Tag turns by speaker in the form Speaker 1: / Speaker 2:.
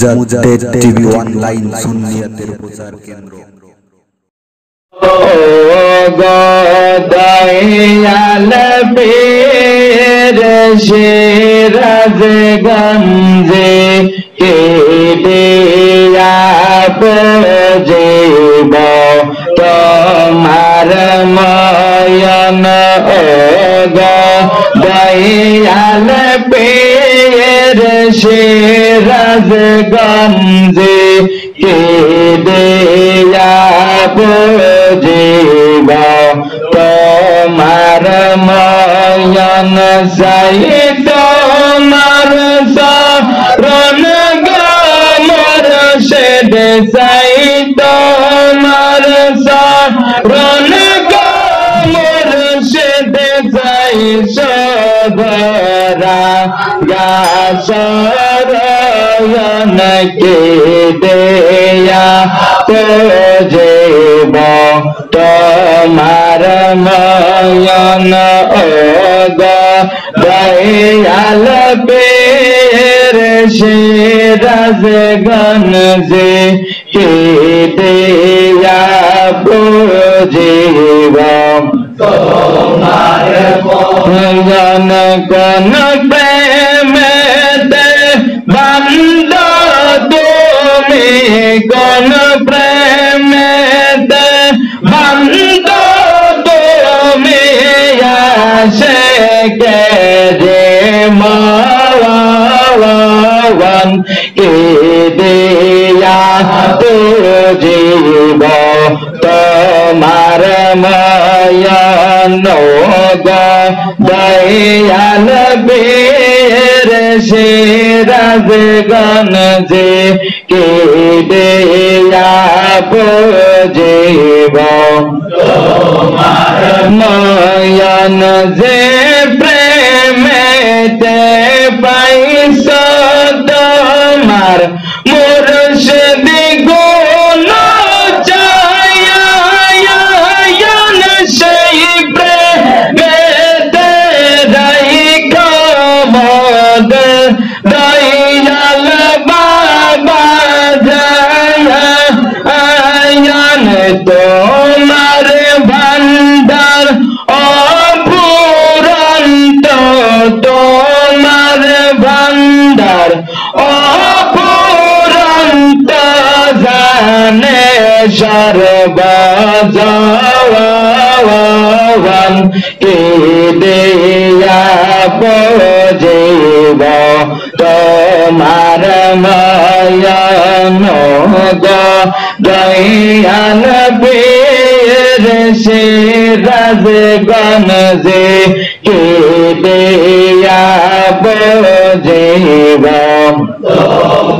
Speaker 1: Mujaddid TV online সুন্নিয়তের প্রচার কেন্দ্র।
Speaker 2: দয়াল পীর সিরাজগঞ্জে কেডিয়া পজিব তোমার ময়ন দয়াল পীর সিরাজগঞ্জে কেডিয়া পজিব তোমার ময়ন সাই তোমার শরণ গমর সেদ সাই তোমার শরণ গমর সেদ সাই সদরা গাসরয়ন কে দেয়া পজিব তোমার ময়ন দয়াল পীর সিরাজগঞ্জে কেডিয়া পজিব তোমার ময়ন কোন প্রেমেতে বান্দ তুমি কোন প্রেমেতে বান্দ তুমি আসে কে রে মাওয়ান কে দিয়া পজিব তোমার ময়ন দয়াল পীর সিরাজগঞ্জে কেডিয়া পজিব তোমার ময়ন যে প্রেমেতে পাইছ তোমার মুর্শিদি গুণ চায়ন সেই প্রেমেতে রাইখ মদ দয়াল বাবা জায়ন তোমার ভান্ডার অপুরন্ত তোমার ভান্ডার অপুরন্ত জানে সর্বজওয়ান কে দেয়া পজিব তোমার ময়ন দয়াল পীর সিরাজগঞ্জে কেডিয়া পজিব